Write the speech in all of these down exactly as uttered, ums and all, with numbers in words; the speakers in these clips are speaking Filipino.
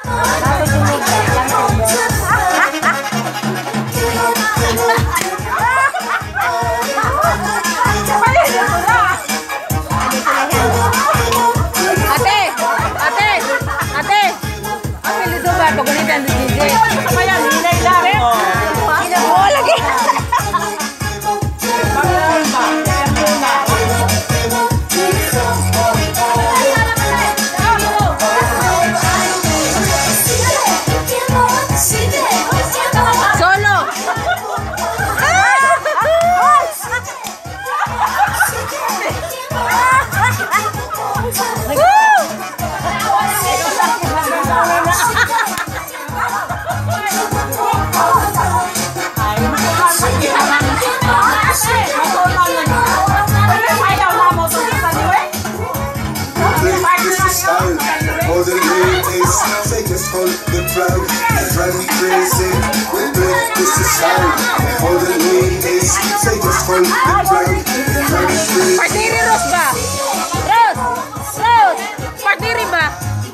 Partiri Ros ba? Ros! Ros! Partiri ba?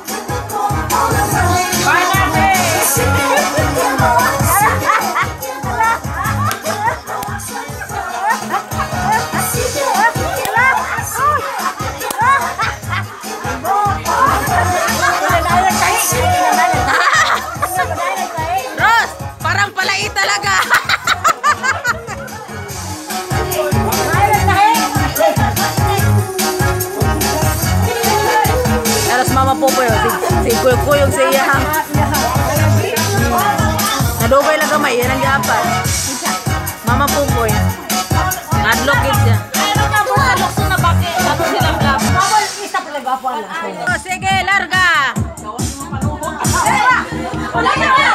Ros! Parang palait talaga! Mama Popoy, si Kuyog sa iya. Nadugay lang gamay, yan ang gapan. Mama Popoy. Adlock it siya. Ano ka mo sa lukso na bakit? Ano silang gap? Mama, isa pala gapo lang. Sige, larga. Wala na!